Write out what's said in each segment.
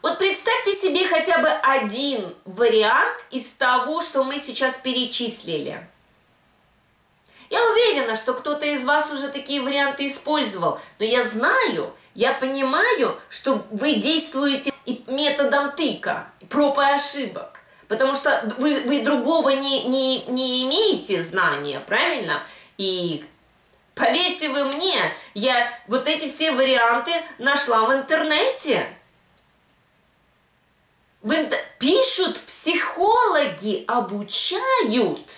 Вот представьте себе хотя бы один вариант из того, что мы сейчас перечислили. Я уверена, что кто-то из вас уже такие варианты использовал, но я знаю, я понимаю, что вы действуете методом тыка, проб и ошибок, потому что вы другого не имеете знания, правильно? И поверьте вы мне, я вот эти все варианты нашла в интернете. Пишут психологи, обучают,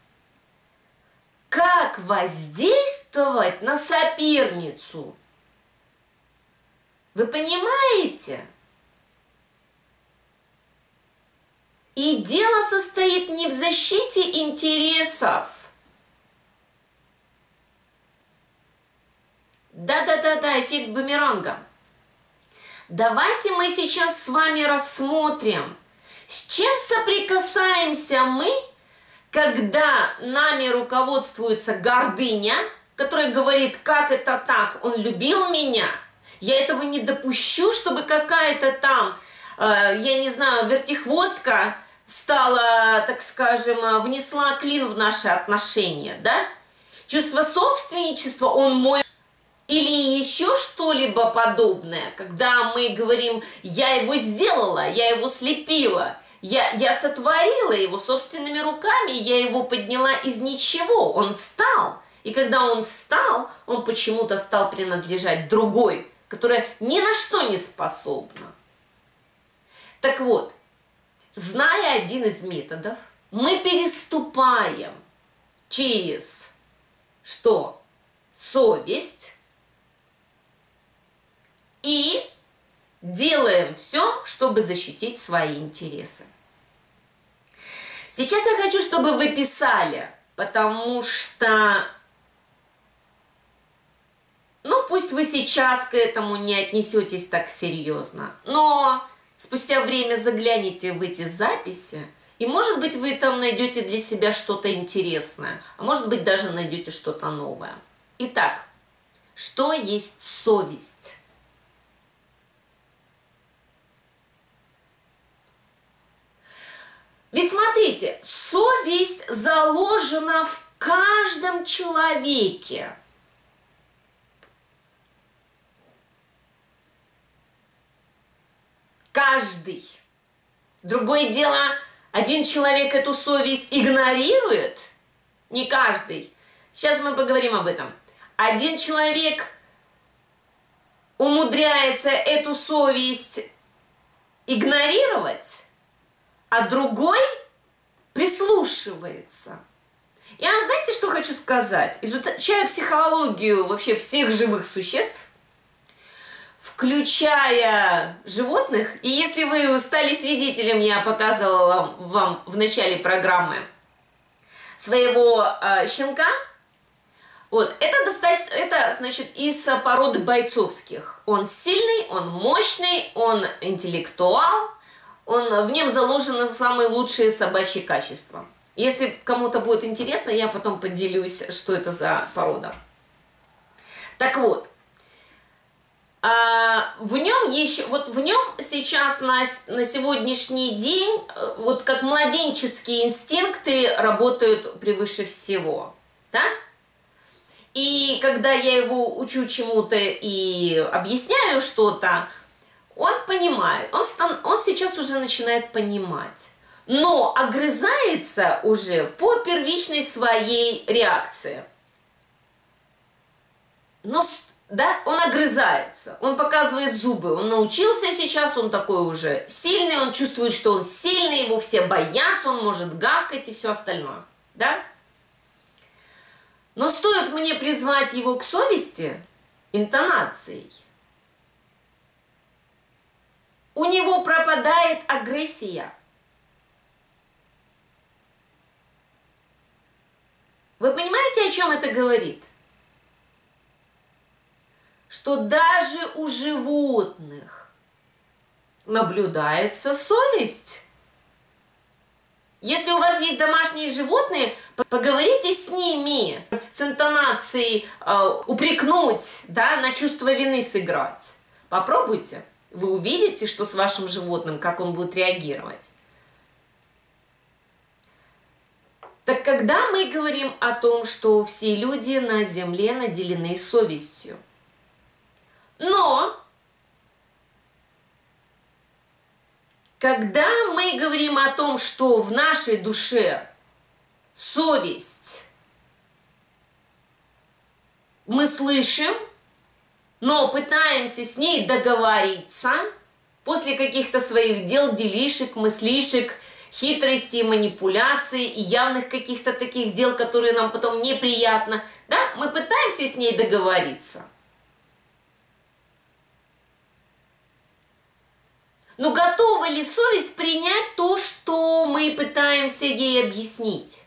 как воздействовать на соперницу. Вы понимаете? И дело состоит не в защите интересов. Да-да-да-да, эффект бумеранга. Давайте мы сейчас с вами рассмотрим, с чем соприкасаемся мы, когда нами руководствуется гордыня, которая говорит, как это так, он любил меня, я этого не допущу, чтобы какая-то там, я не знаю, вертихвостка стала, так скажем, внесла клин в наши отношения, да? Чувство собственничества, он мой, или еще что-либо подобное, когда мы говорим, я его сделала, я его слепила, я сотворила его собственными руками, я его подняла из ничего, он стал. И когда он стал, он почему-то стал принадлежать другой, которая ни на что не способна. Так вот, зная один из методов, мы переступаем через что? Совесть. И делаем все, чтобы защитить свои интересы. Сейчас я хочу, чтобы вы писали, потому что, ну, пусть вы сейчас к этому не отнесетесь так серьезно, но спустя время загляните в эти записи, и, может быть, вы там найдете для себя что-то интересное, а может быть, даже найдете что-то новое. Итак, что есть совесть? Ведь смотрите, совесть заложена в каждом человеке. Каждый. Другое дело, один человек эту совесть игнорирует, не каждый. Сейчас мы поговорим об этом. Один человек умудряется эту совесть игнорировать, а другой прислушивается. Я вам знаете, что хочу сказать? Изучая психологию вообще всех живых существ, включая животных, и если вы стали свидетелем, я показывала вам в начале программы своего щенка, вот, это значит из породы бойцовских. Он сильный, он мощный, он интеллектуал, в нем заложены самые лучшие собачьи качества. Если кому-то будет интересно, я потом поделюсь, что это за порода. Так вот, в нем сейчас на сегодняшний день вот как младенческие инстинкты работают превыше всего, да? И когда я его учу чему-то и объясняю что-то, он понимает, он сейчас уже начинает понимать, но огрызается уже по первичной своей реакции. Но, да, он огрызается, он показывает зубы, он научился сейчас, он такой уже сильный, он чувствует, что он сильный, его все боятся, он может гавкать и все остальное, да? Но стоит мне призвать его к совести интонацией, у него пропадает агрессия. Вы понимаете, о чем это говорит? Что даже у животных наблюдается совесть. Если у вас есть домашние животные, поговорите с ними, с интонацией упрекнуть, да, на чувство вины сыграть. Попробуйте. Вы увидите, что с вашим животным, как он будет реагировать. Так когда мы говорим о том, что все люди на земле наделены совестью, но когда мы говорим о том, что в нашей душе совесть мы слышим, но пытаемся с ней договориться после каких-то своих дел, делишек, мыслишек, хитростей, манипуляций и явных каких-то таких дел, которые нам потом неприятно, да, мы пытаемся с ней договориться. Но готова ли совесть принять то, что мы пытаемся ей объяснить?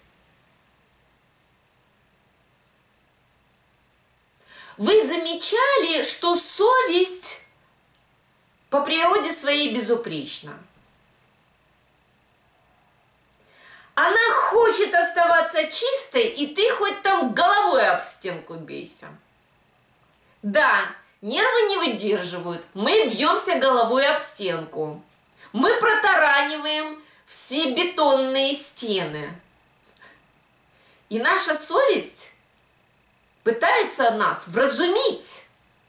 Вы замечали, что совесть по природе своей безупречна? Она хочет оставаться чистой, и ты хоть там головой об стенку бейся. Да, нервы не выдерживают, мы бьемся головой об стенку. Мы протараниваем все бетонные стены. И наша совесть пытается нас вразумить.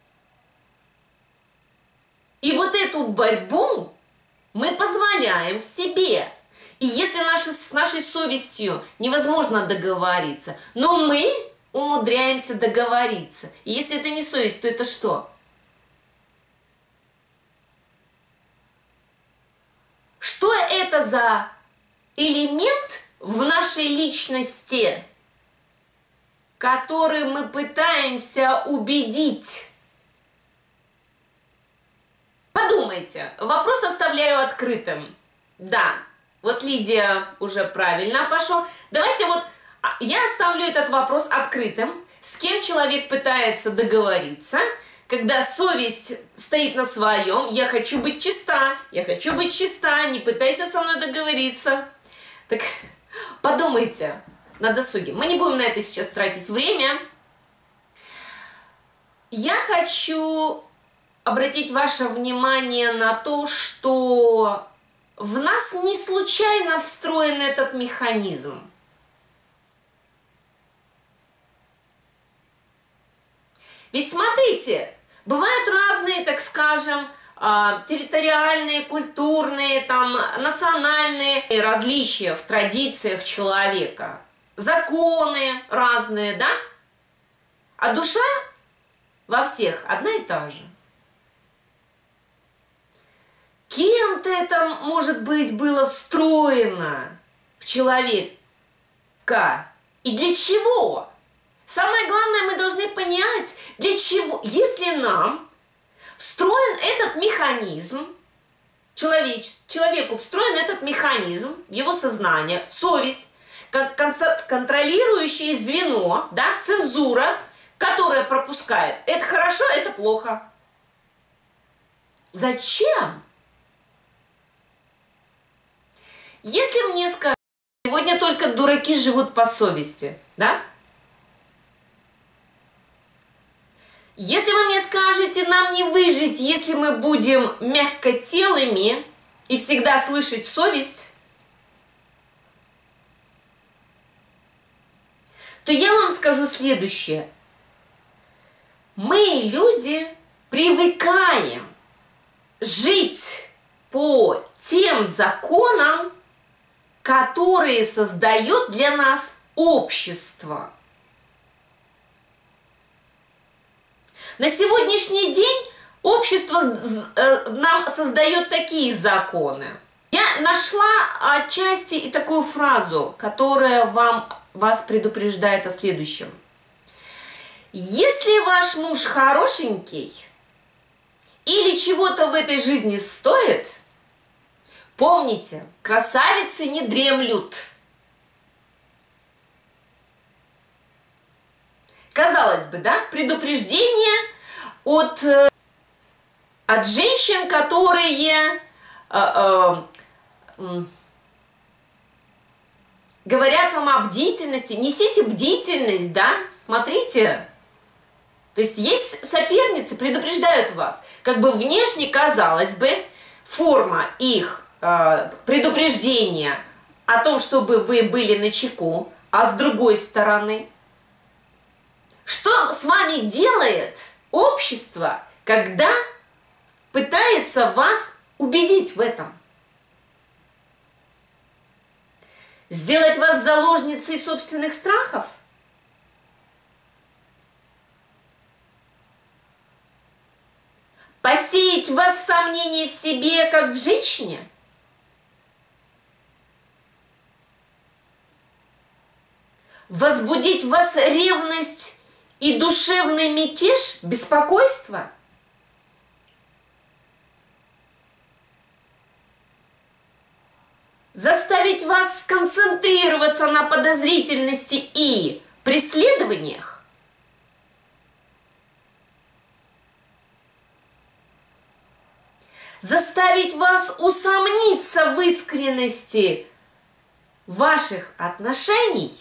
И вот эту борьбу мы позволяем в себе. И если с нашей совестью невозможно договориться, но мы умудряемся договориться. И если это не совесть, то это что? Что это за элемент в нашей личности, который мы пытаемся убедить? Подумайте, вопрос оставляю открытым. Да. Вот Лидия уже правильно пошел. Давайте вот я оставлю этот вопрос открытым. С кем человек пытается договориться, когда совесть стоит на своем? Я хочу быть чиста, не пытайся со мной договориться. Так подумайте на досуге. Мы не будем на это сейчас тратить время. Я хочу обратить ваше внимание на то, что в нас не случайно встроен этот механизм. Ведь смотрите, бывают разные, так скажем, территориальные, культурные, там, национальные различия в традициях человека. Законы разные, да? А душа во всех одна и та же. Кем-то это, может быть, было встроено в человека. И для чего? Самое главное, мы должны понять, для чего. Если нам встроен этот механизм, человеку встроен этот механизм, его сознание, совесть, как контролирующее звено, да, цензура, которая пропускает. Это хорошо, это плохо. Зачем? Если мне скажут, сегодня только дураки живут по совести, да? Если вы мне скажете, нам не выжить, если мы будем мягкотелыми и всегда слышать совесть, то я вам скажу следующее. Мы, люди, привыкаем жить по тем законам, которые создает для нас общество. На сегодняшний день общество нам создает такие законы. Я нашла отчасти и такую фразу, которая вас предупреждает о следующем. Если ваш муж хорошенький или чего-то в этой жизни стоит, помните, красавицы не дремлют. Казалось бы, да, предупреждение от женщин, которые говорят вам о бдительности. Несите бдительность, да, смотрите. То есть соперницы, предупреждают вас. Как бы внешне, казалось бы, форма их предупреждения о том, чтобы вы были начеку, а с другой стороны, что с вами делает общество, когда пытается вас убедить в этом? Сделать вас заложницей собственных страхов? Посеять в вас сомнения в себе, как в женщине? Возбудить в вас ревность и душевный мятеж, беспокойство? Заставить вас сконцентрироваться на подозрительности и преследованиях? Заставить вас усомниться в искренности ваших отношений?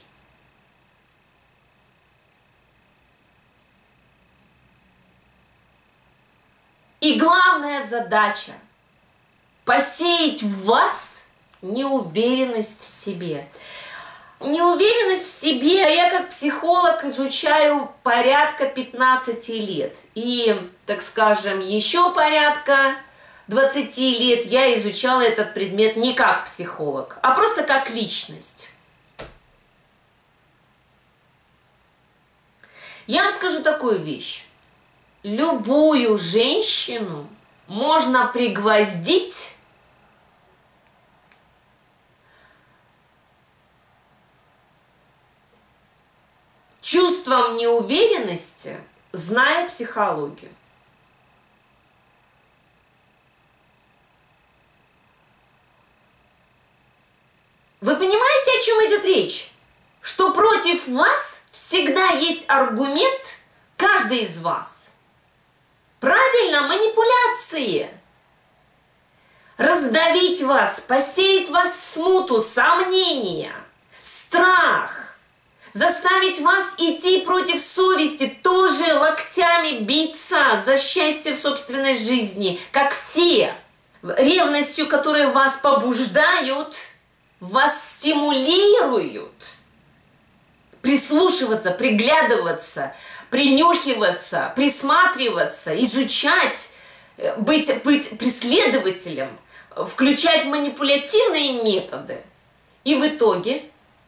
И главная задача – посеять в вас неуверенность в себе. Неуверенность в себе я как психолог изучаю порядка 15 лет. И, так скажем, еще порядка 20 лет я изучала этот предмет не как психолог, а просто как личность. Я вам скажу такую вещь. Любую женщину можно пригвоздить чувством неуверенности, зная психологию. Вы понимаете, о чем идет речь? Что против вас всегда есть аргумент каждый из вас. Правильно, манипуляции. Раздавить вас, посеять в вас смуту, сомнения, страх. Заставить вас идти против совести, тоже локтями биться за счастье в собственной жизни, как все. Ревностью, которые вас побуждают, вас стимулируют. Прислушиваться, приглядываться, принюхиваться, присматриваться, изучать, быть преследователем, включать манипулятивные методы. И в итоге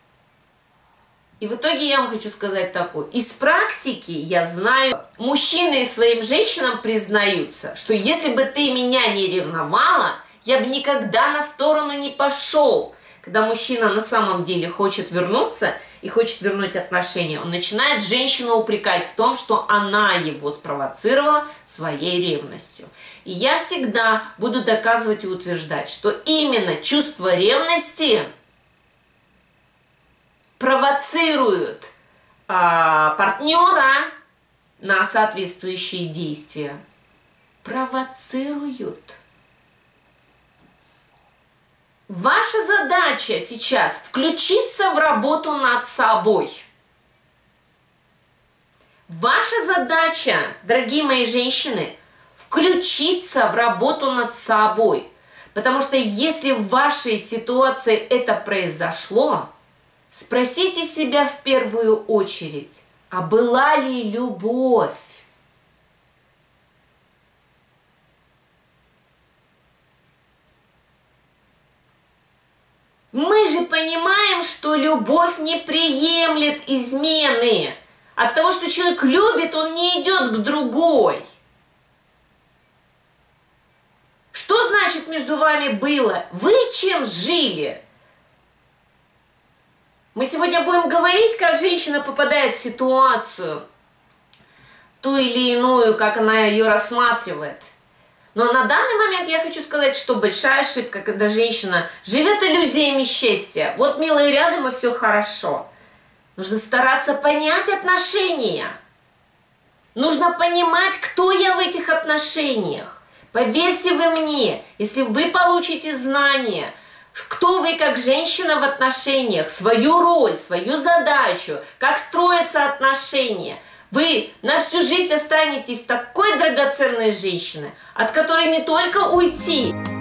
я вам хочу сказать такое. Из практики я знаю, мужчины своим женщинам признаются, что если бы ты меня не ревновала, я бы никогда на сторону не пошел. Когда мужчина на самом деле хочет вернуться и хочет вернуть отношения, он начинает женщину упрекать в том, что она его спровоцировала своей ревностью. И я всегда буду доказывать и утверждать, что именно чувство ревности провоцирует партнера на соответствующие действия. Провоцируют. Ваша задача сейчас включиться в работу над собой. Ваша задача, дорогие мои женщины, включиться в работу над собой. Потому что если в вашей ситуации это произошло, спросите себя в первую очередь, а была ли любовь? Мы же понимаем, что любовь не приемлет измены. От того, что человек любит, он не идет к другой. Что значит между вами было? Вы чем жили? Мы сегодня будем говорить, как женщина попадает в ситуацию, ту или иную, как она ее рассматривает. Но на данный момент я хочу сказать, что большая ошибка, когда женщина живет иллюзиями счастья. Вот, милые, рядом и все хорошо. Нужно стараться понять отношения. Нужно понимать, кто я в этих отношениях. Поверьте вы мне, если вы получите знания, кто вы как женщина в отношениях, свою роль, свою задачу, как строятся отношения, Вы на всю жизнь останетесь такой драгоценной женщиной, от которой не только уйти,